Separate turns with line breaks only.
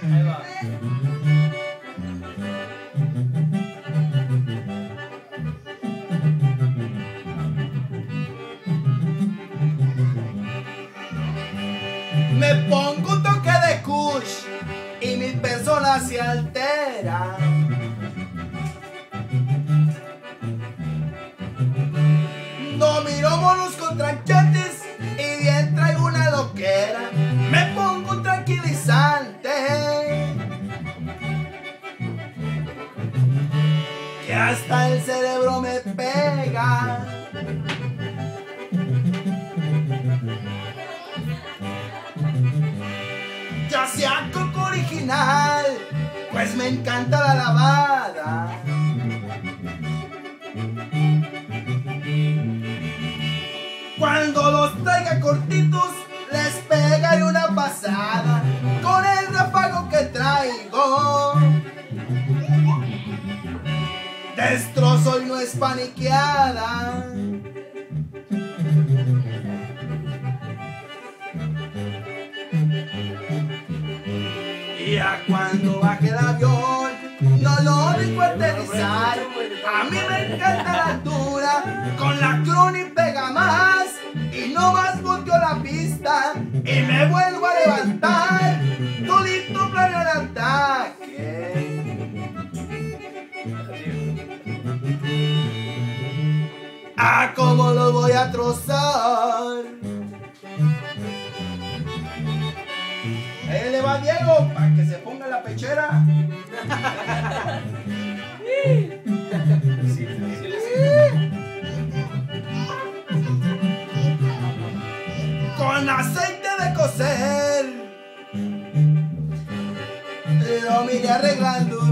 Ahí va.
Me pongo un toque de kush y mis personas se alteran. No miro monos con tranquetes y bien traigo una loquera. Me pongo un tranquilizante que hasta el cerebro me pega. Ya sea coco original, pues me encanta la lavada. Cuando los traiga cortitos, les pegaré una pasada con el ráfago que traigo. Destrozo y no es paniqueada. Y a cuando baje el avión, no lo dejo aterrizar. A mí me encanta la altura, con la cruni pega más. Y no más volteo la pista y me vuelvo a levantar. Todito planeo el ataque. Ah, cómo lo voy a trozar. Ahí le va Diego, para que se ponga la pechera. Con aceite de cocer lo miré arreglando.